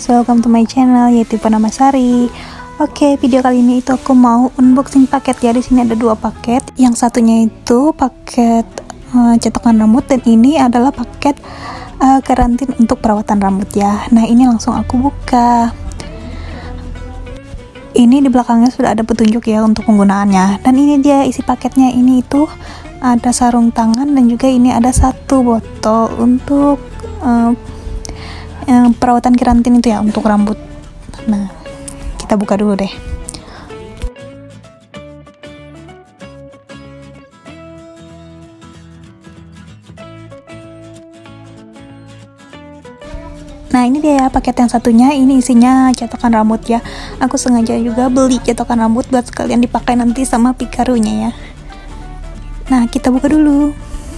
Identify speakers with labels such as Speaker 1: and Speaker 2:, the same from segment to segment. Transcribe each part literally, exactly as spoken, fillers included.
Speaker 1: guys, welcome to my channel yaitu Purnama Sari. Oke, video kali ini itu aku mau unboxing paket ya. Di sini ada dua paket. Yang satunya itu paket uh, cetokan rambut dan ini adalah paket uh, karantin untuk perawatan rambut ya. Nah, ini langsung aku buka. Ini di belakangnya sudah ada petunjuk ya untuk penggunaannya. Dan ini dia isi paketnya. Ini itu ada sarung tangan dan juga ini ada satu botol untuk uh, yang perawatan keratin itu ya untuk rambut. Nah, kita buka dulu deh. Nah, ini dia ya paket yang satunya. Ini isinya cetokan rambut ya. Aku sengaja juga beli cetokan rambut buat sekalian dipakai nanti sama pikarunya ya. Nah, kita buka dulu.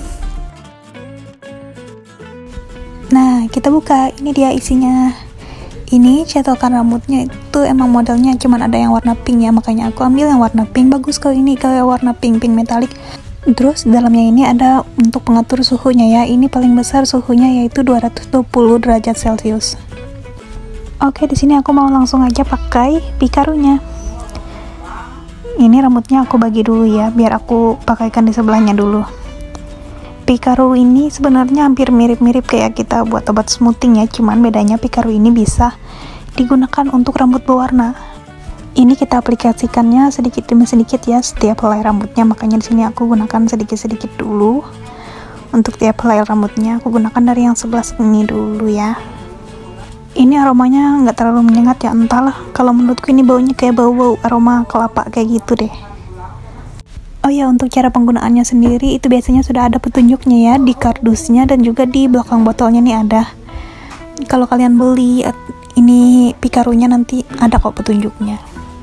Speaker 1: Nah, kita buka. Ini dia isinya. Ini cetokan rambutnya itu emang modelnya cuman ada yang warna pink ya, makanya aku ambil yang warna pink. Bagus kalau ini kalau warna pink pink metalik. Terus dalamnya ini ada untuk pengatur suhunya ya. Ini paling besar suhunya yaitu dua ratus dua puluh derajat Celcius. Oke, di sini aku mau langsung aja pakai pikarunya. Ini rambutnya aku bagi dulu ya, biar aku pakaikan di sebelahnya dulu. Pikaru ini sebenarnya hampir mirip-mirip kayak kita buat obat smoothing ya, cuman bedanya pikaru ini bisa digunakan untuk rambut berwarna. Ini kita aplikasikannya sedikit demi sedikit ya setiap helai rambutnya, makanya di sini aku gunakan sedikit-sedikit dulu. Untuk tiap helai rambutnya aku gunakan dari yang sebelah sini dulu ya. Ini aromanya nggak terlalu menyengat ya, entahlah. Kalau menurutku ini baunya kayak bau-bau aroma kelapa kayak gitu deh. Oh ya, untuk cara penggunaannya sendiri itu biasanya sudah ada petunjuknya ya di kardusnya dan juga di belakang botolnya nih ada. Kalau kalian beli ini pikarunya nanti ada kok petunjuknya.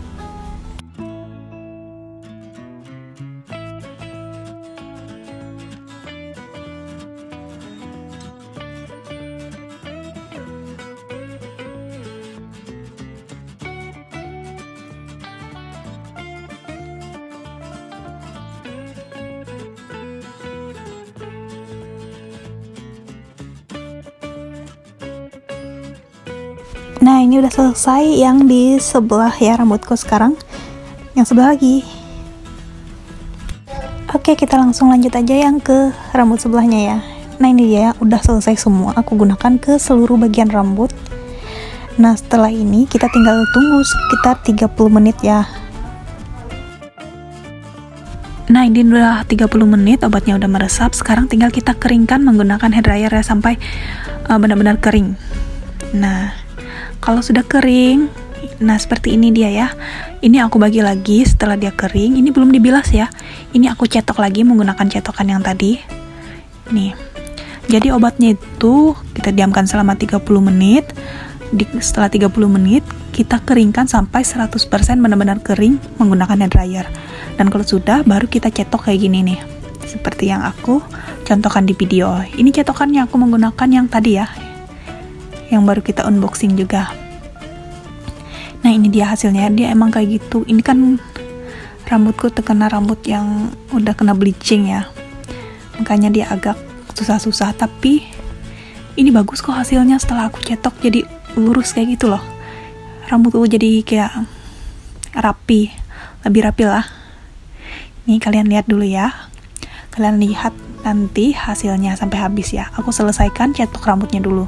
Speaker 1: Nah, ini udah selesai yang di sebelah ya rambutku sekarang. Yang sebelah lagi. Oke, kita langsung lanjut aja yang ke rambut sebelahnya ya. Nah, ini dia udah selesai semua. Aku gunakan ke seluruh bagian rambut. Nah, setelah ini kita tinggal tunggu sekitar tiga puluh menit ya. Nah, ini udah tiga puluh menit, obatnya udah meresap. Sekarang tinggal kita keringkan menggunakan hair dryer ya sampai uh, benar-benar kering. Nah, kalau sudah kering, nah seperti ini dia ya. Ini aku bagi lagi setelah dia kering. Ini belum dibilas ya. Ini aku cetok lagi menggunakan cetokan yang tadi. Nih. Jadi obatnya itu kita diamkan selama tiga puluh menit. Di, setelah tiga puluh menit, kita keringkan sampai seratus persen benar-benar kering menggunakan hair dryer. Dan kalau sudah, baru kita cetok kayak gini nih. Seperti yang aku contohkan di video. Ini cetokannya aku menggunakan yang tadi ya, yang baru kita unboxing juga. Nah, ini dia hasilnya. Dia emang kayak gitu. Ini kan rambutku terkena rambut yang udah kena bleaching ya, makanya dia agak susah-susah. Tapi ini bagus kok hasilnya. Setelah aku cetok jadi lurus kayak gitu loh. Rambutku jadi kayak rapi, lebih rapi lah. Nih kalian lihat dulu ya. Kalian lihat nanti hasilnya sampai habis ya. Aku selesaikan cetok rambutnya dulu.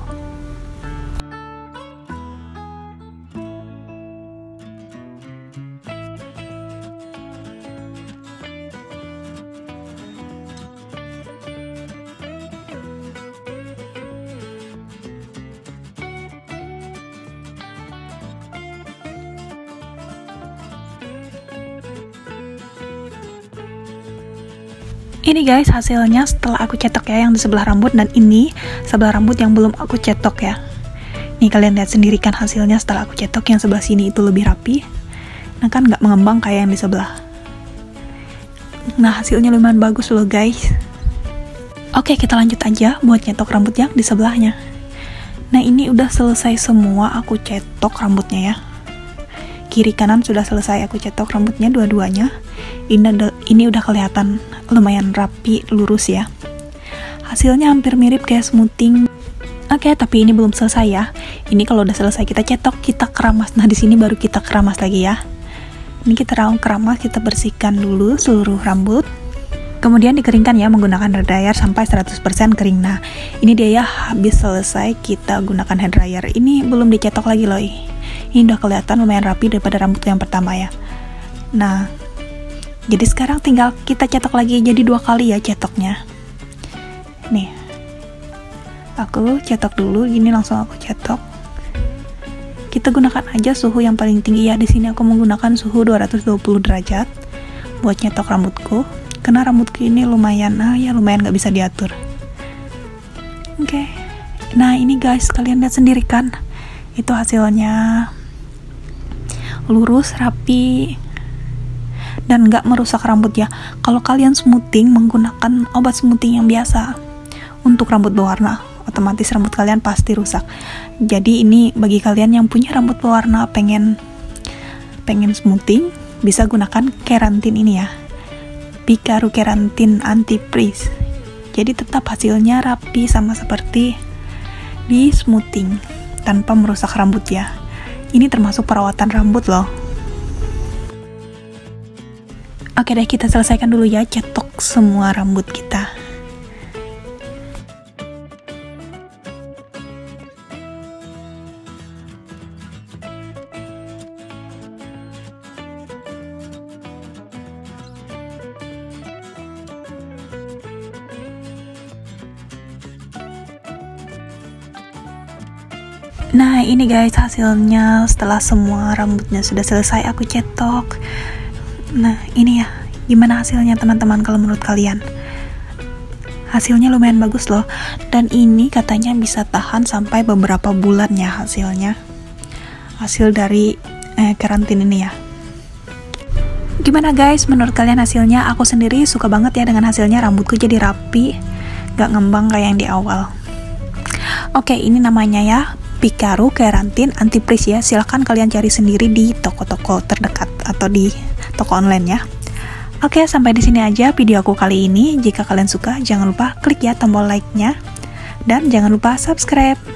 Speaker 1: Ini guys hasilnya setelah aku cetok ya yang di sebelah rambut, dan ini sebelah rambut yang belum aku cetok ya. Nih kalian lihat sendiri kan hasilnya setelah aku cetok. Yang sebelah sini itu lebih rapi. Nah kan nggak mengembang kayak yang di sebelah. Nah hasilnya lumayan bagus loh guys. Oke, kita lanjut aja buat nyetok rambut yang di sebelahnya. Nah ini udah selesai semua aku cetok rambutnya ya. Kiri kanan sudah selesai aku cetok rambutnya dua-duanya. Ini, ini udah kelihatan lumayan rapi, lurus ya. Hasilnya hampir mirip kayak smoothing. Oke, okay, tapi ini belum selesai ya. Ini kalau udah selesai kita cetok, kita keramas. Nah, di sini baru kita keramas lagi ya. Ini kita raung keramas, kita bersihkan dulu seluruh rambut. Kemudian dikeringkan ya menggunakan hair dryer sampai seratus persen kering. Nah, ini dia ya, habis selesai kita gunakan hair dryer. Ini belum dicetok lagi loh. Ini udah kelihatan lumayan rapi daripada rambut yang pertama ya. Nah, jadi sekarang tinggal kita cetok lagi, jadi dua kali ya cetoknya. Nih, aku cetok dulu, gini langsung aku cetok. Kita gunakan aja suhu yang paling tinggi ya. Di sini aku menggunakan suhu dua ratus dua puluh derajat buat nyetok rambutku. Karena rambutku ini lumayan, ah ya lumayan nggak bisa diatur. Oke, okay. Nah ini guys, kalian lihat sendiri kan, itu hasilnya lurus, rapi, dan nggak merusak rambut ya. Kalau kalian smoothing menggunakan obat smoothing yang biasa untuk rambut berwarna, otomatis rambut kalian pasti rusak. Jadi ini bagi kalian yang punya rambut berwarna, pengen pengen smoothing, bisa gunakan keratin ini ya, Picaru Keratin Anti-Frizz. Jadi tetap hasilnya rapi sama seperti di smoothing tanpa merusak rambut ya. Ini termasuk perawatan rambut loh. Oke deh, kita selesaikan dulu ya cetok semua rambut kita. Nah ini guys hasilnya setelah semua rambutnya sudah selesai aku cetok. Nah ini ya, gimana hasilnya teman-teman kalau menurut kalian? Hasilnya lumayan bagus loh, dan ini katanya bisa tahan sampai beberapa bulan ya hasilnya. Hasil dari eh, keratin ini ya. Gimana guys menurut kalian hasilnya? Aku sendiri suka banget ya dengan hasilnya, rambutku jadi rapi, gak ngembang kayak yang di awal. Oke, ini namanya ya Picaru Keratin Anti-Frizz ya. Silahkan kalian cari sendiri di toko-toko terdekat atau di toko online ya. Oke, sampai di sini aja video aku kali ini. Jika kalian suka, jangan lupa klik ya tombol like-nya dan jangan lupa subscribe.